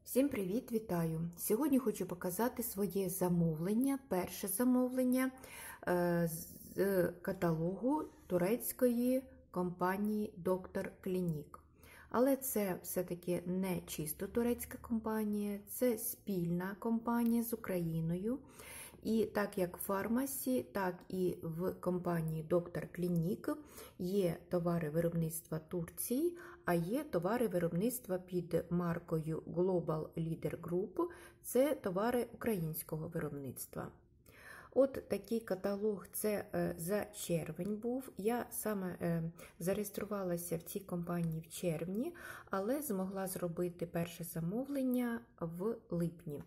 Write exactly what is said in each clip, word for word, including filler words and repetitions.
Всім привіт, вітаю! Сьогодні хочу показати своє замовлення, перше замовлення з каталогу турецької компанії Доктор Клінік. Але це все-таки не чисто турецька компанія, це спільна компанія з Україною. І так як в фармасі, так і в компанії Доктор Клінік є товари виробництва Турції, а є товари виробництва під маркою Global Leader Group, це товари українського виробництва. От такий каталог, це за червень був. Я саме зареєструвалася в цій компанії в червні, але змогла зробити перше замовлення в липні.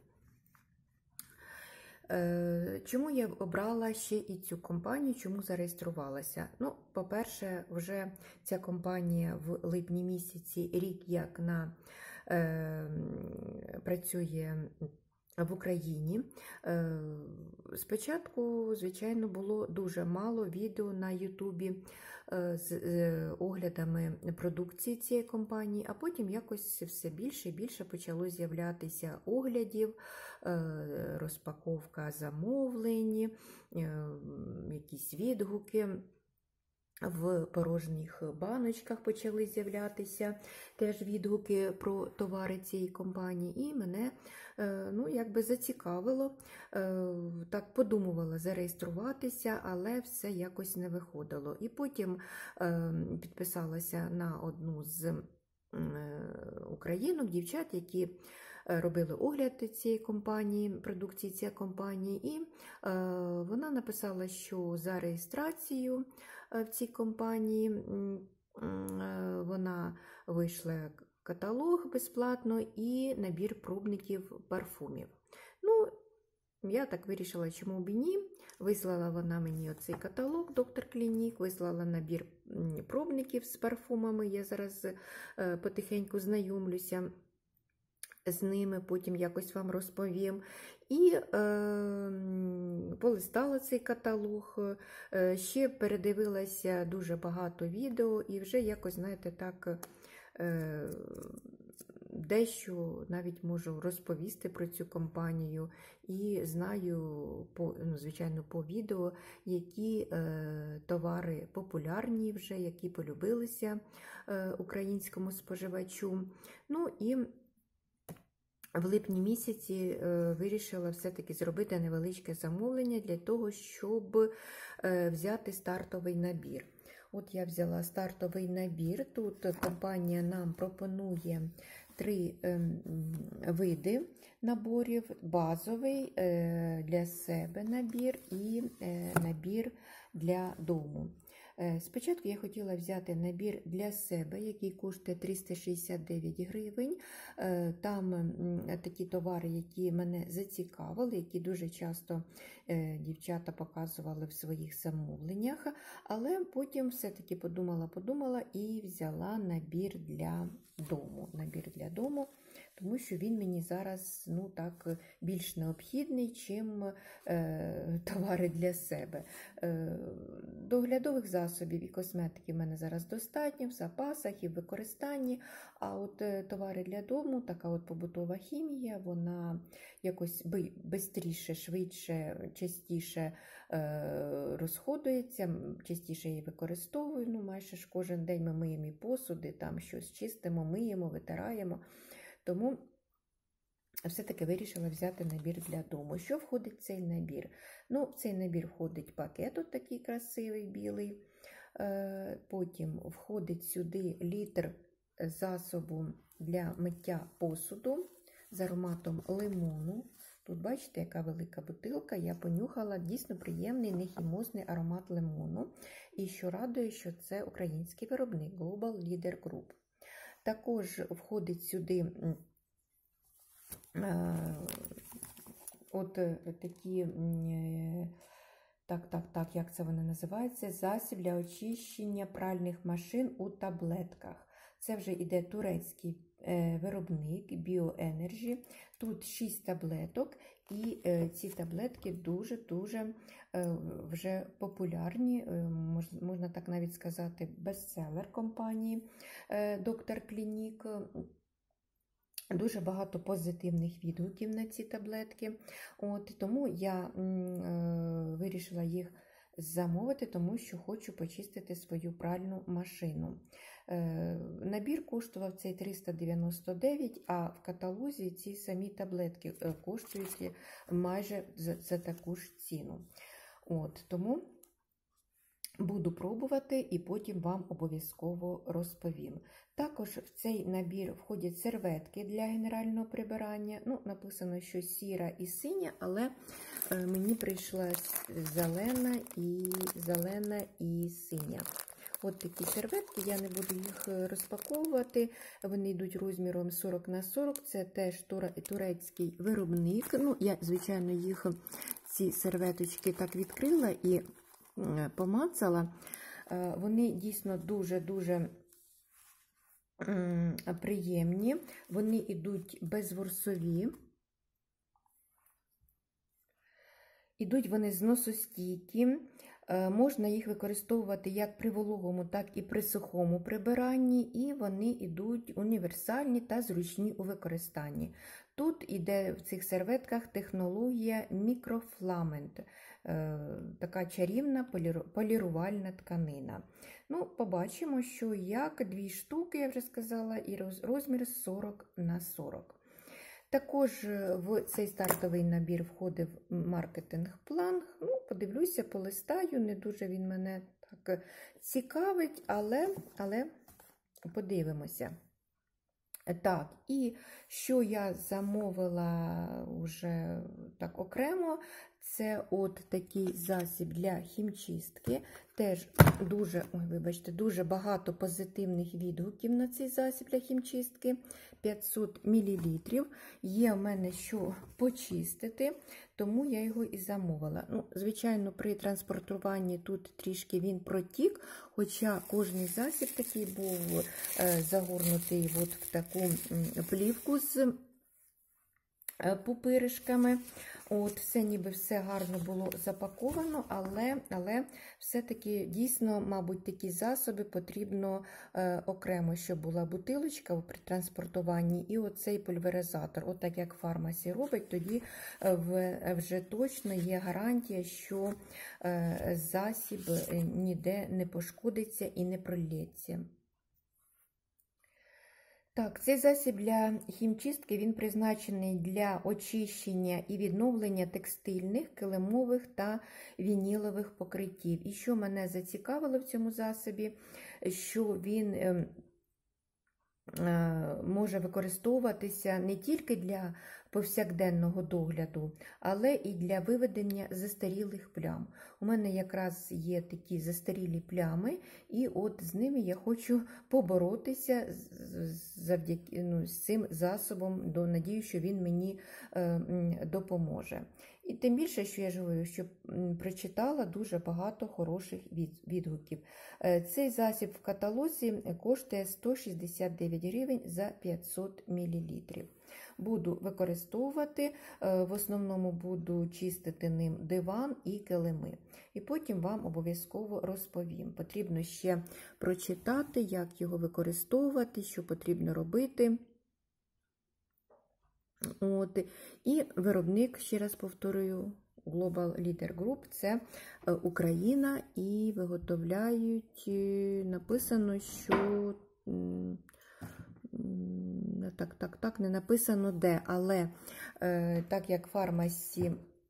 Чому я обрала ще і цю компанію, чому зареєструвалася? Ну, по-перше, вже ця компанія в липні місяці, рік як на, е, працює в Україні. Е, спочатку, звичайно, було дуже мало відео на Ютубі е, з е, оглядами продукції цієї компанії, а потім якось все більше і більше почало з'являтися оглядів, е, розпаковка замовлень, е, якісь відгуки. В порожніх баночках почали з'являтися теж відгуки про товари цієї компанії, і мене ну, якби зацікавило, так подумувала зареєструватися, але все якось не виходило. І потім підписалася на одну з українок, дівчат, які робили огляд цієї компанії, продукції цієї компанії, і вона написала, що за реєстрацію в цій компанії вона вийшла каталог безплатно і набір пробників парфумів. Ну, я так вирішила, чому б і ні. Вислала вона мені оцей каталог Доктор Клінік, вислала набір пробників з парфумами, я зараз потихеньку знайомлюся з ними, потім якось вам розповім. І е, полистала цей каталог, е, ще передивилася дуже багато відео, і вже якось, знаєте, так, е, дещо навіть можу розповісти про цю компанію. І знаю, по, ну, звичайно, по відео, які е, товари популярні вже, які полюбилися е, українському споживачу. Ну і в липні місяці вирішила все-таки зробити невеличке замовлення для того, щоб взяти стартовий набір. От я взяла стартовий набір. Тут компанія нам пропонує три види наборів. Базовий для себе набір і набір для дому. Спочатку я хотіла взяти набір для себе, який коштує триста шістдесят дев'ять гривень. Там такі товари, які мене зацікавили, які дуже часто дівчата показували в своїх замовленнях. Але потім все-таки подумала-подумала і взяла набір для дому. Набір для дому, тому що він мені зараз, ну, так, більш необхідний, чим е, товари для себе. Е, доглядових засобів і косметики в мене зараз достатньо, в запасах і в використанні, а от е, товари для дому, така от побутова хімія, вона якось швидше, швидше, частіше е, розходується, частіше її використовую, ну, майже ж кожен день ми миємо і посуди, там щось чистимо, миємо, витираємо. Тому все-таки вирішила взяти набір для дому. Що входить в цей набір? Ну, в цей набір входить пакет, от такий красивий, білий. Потім входить сюди літр засобу для миття посуду з ароматом лимону. Тут, бачите, яка велика бутилка, я понюхала, дійсно приємний, нехімозний аромат лимону. І що радує, що це український виробник Global Leader Group. Також входить сюди е, от такі, е, так, так, так, як це вони називаються, засіб для очищення пральних машин у таблетках. Це вже йде турецький е, виробник Bioenergy. Тут шість таблеток, і е, ці таблетки дуже-дуже е, вже популярні, е, мож, можна так навіть сказати, бестселер компанії е, Доктор Клінік. Дуже багато позитивних відгуків на ці таблетки. От, тому я е, вирішила їх замовити, тому що хочу почистити свою пральну машину. Е, набір коштував цей триста дев'яносто дев'ять, а в каталозі ці самі таблетки коштують майже за, за таку ж ціну. От, тому буду пробувати і потім вам обов'язково розповім. Також в цей набір входять серветки для генерального прибирання. Ну, написано, що сіра і синя, але мені прийшла зелена і, зелена і синя. От такі серветки, я не буду їх розпаковувати, вони йдуть розміром сорок на сорок, це теж турецький виробник. Ну, я, звичайно, їх, ці серветочки так відкрила і помацала. Вони дійсно дуже-дуже приємні, вони йдуть безворсові, ідуть вони зносостійкі, можна їх використовувати як при вологому, так і при сухому прибиранні, і вони йдуть універсальні та зручні у використанні. Тут іде в цих серветках технологія мікрофламент, така чарівна полірувальна тканина. Ну, побачимо, що як дві штуки, я вже сказала, і розмір сорок на сорок. Також в цей стартовий набір входив маркетинг-план. Ну, подивлюся, полистаю, не дуже він мене так цікавить, але, але подивимося. Так, і що я замовила вже так окремо, це от такий засіб для хімчистки. Теж дуже, ой, вибачте, дуже багато позитивних відгуків на цей засіб для хімчистки. п'ятсот мілілітрів. Є в мене що почистити, тому я його і замовила. Ну, звичайно, при транспортуванні тут трішки він протік, хоча кожний засіб такий був е, загорнутий от в таку плівку з пупиришками. От, все ніби все гарно було запаковано, але, але все-таки дійсно, мабуть, такі засоби потрібно е, окремо, щоб була бутилочка при транспортуванні і оцей пульверизатор. От так як фармасі робить, тоді в, вже точно є гарантія, що е, засіб ніде не пошкодиться і не пролється. Так, цей засіб для хімчистки, він призначений для очищення і відновлення текстильних, килимових та вінілових покриттів. І що мене зацікавило в цьому засобі, що він е, е, може використовуватися не тільки для повсякденного догляду, але і для виведення застарілих плям. У мене якраз є такі застарілі плями, і от з ними я хочу поборотися завдяки, ну, з цим засобом, до надію, що він мені е, допоможе. І тим більше, що я ж говорю, що прочитала дуже багато хороших відгуків. Цей засіб в каталозі коштує сто шістдесят дев'ять гривень за п'ятсот мілілітрів. Буду використовувати, в основному буду чистити ним диван і килими. І потім вам обов'язково розповім. Потрібно ще прочитати, як його використовувати, що потрібно робити. От. І виробник, ще раз повторюю, Global Leader Group – це Україна, і виготовляють, написано, що так, так, так, не написано де, але так як фармасі,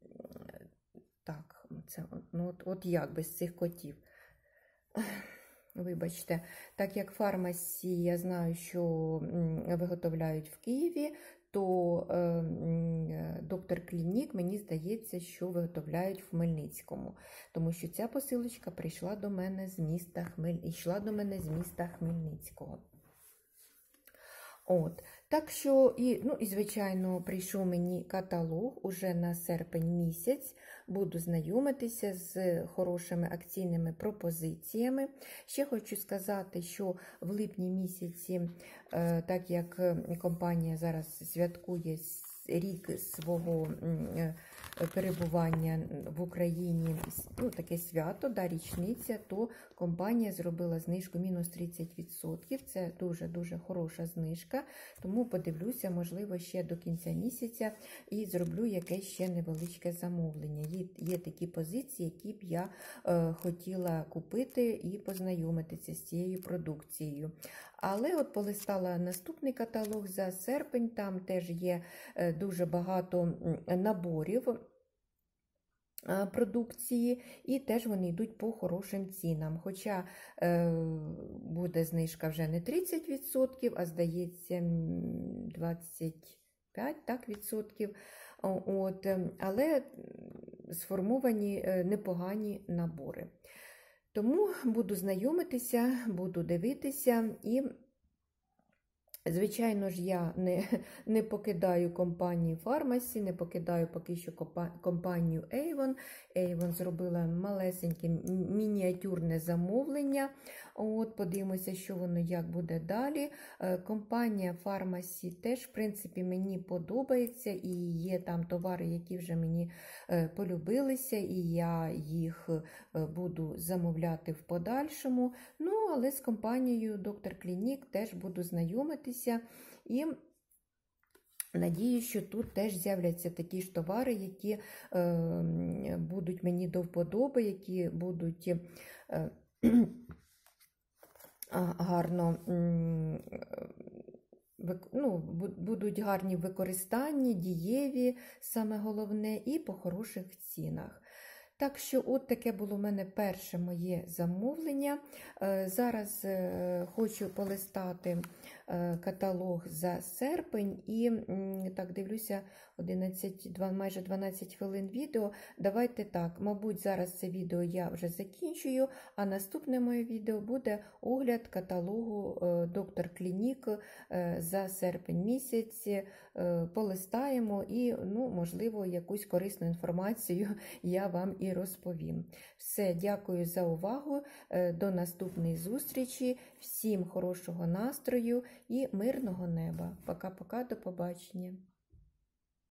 так, це, ну, от, от як без цих котів. Вибачте, так як фармасі, я знаю, що виготовляють в Києві, то е, доктор Клінік, мені здається, що виготовляють в Хмельницькому, тому що ця посилочка прийшла до мене з міста Хмель... йшла до мене з міста Хмельницького. От, так що, і, ну, і, звичайно, прийшов мені каталог уже на серпень місяць. Буду знайомитися з хорошими акційними пропозиціями. Ще хочу сказати, що в липні місяці, так як компанія зараз святкує рік свого перебування в Україні, ну, таке свято, да, річниця, то компанія зробила знижку мінус тридцять відсотків. Це дуже-дуже хороша знижка, тому подивлюся, можливо, ще до кінця місяця і зроблю якесь ще невеличке замовлення. Є, є такі позиції, які б я е, хотіла купити і познайомитися з цією продукцією. Але от полистала наступний каталог за серпень, там теж є дуже багато наборів продукції, і теж вони йдуть по хорошим цінам. Хоча е, буде знижка вже не тридцять відсотків, а здається двадцять п'ять так, відсотків. От, але сформовані непогані набори. Тому буду знайомитися, буду дивитися і, звичайно ж, я не, не покидаю компанію Pharmacy, не покидаю поки що компанію Avon. Avon зробила малесеньке мініатюрне замовлення. От, подивимося, що воно як буде далі. Компанія Pharmacy теж, в принципі, мені подобається, і є там товари, які вже мені полюбилися, і я їх буду замовляти в подальшому. Ну, але з компанією доктор Клінік теж буду знайомитися, і надію, що тут теж з'являться такі ж товари, які е, будуть мені до вподоби, які будуть е, гарно, ну, будуть гарні в використанні, дієві, саме головне, і по хороших цінах. Так що от таке було в мене перше моє замовлення. Зараз хочу полистати каталог за серпень і, так, дивлюся, одинадцять, майже дванадцять хвилин відео. Давайте так, мабуть, зараз це відео я вже закінчую, а наступне моє відео буде огляд каталогу доктор Клінік за серпень місяць. Полистаємо і, ну, можливо, якусь корисну інформацію я вам і розповім. Все, дякую за увагу, до наступної зустрічі, всім хорошого настрою і мирного неба. Пока-пока, до побачення.